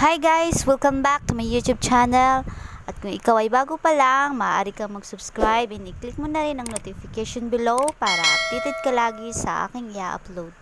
Hi guys! Welcome back to my YouTube channel. At kung ikaw ay bago pa lang, maaari kang mag-subscribe and i-click mo na rin ang notification below para updated ka lagi sa aking i-upload.